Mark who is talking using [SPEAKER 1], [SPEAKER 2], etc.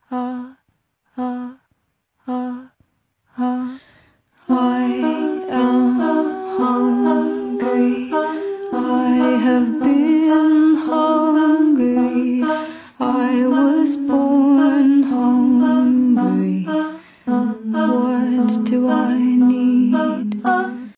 [SPEAKER 1] ah, ah, ah, ah. I am hungry. I have been hungry. I was born